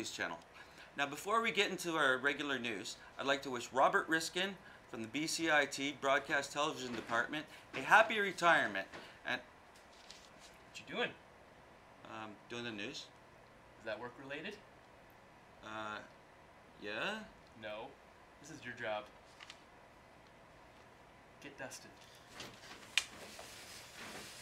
news channel. Now before we get into our regular news, I'd like to wish Robert Riskin from the BCIT Broadcast Television Department a happy retirement. And What you doing? doing the news. Is that work related? Yeah? No. This is your job. Get dusted.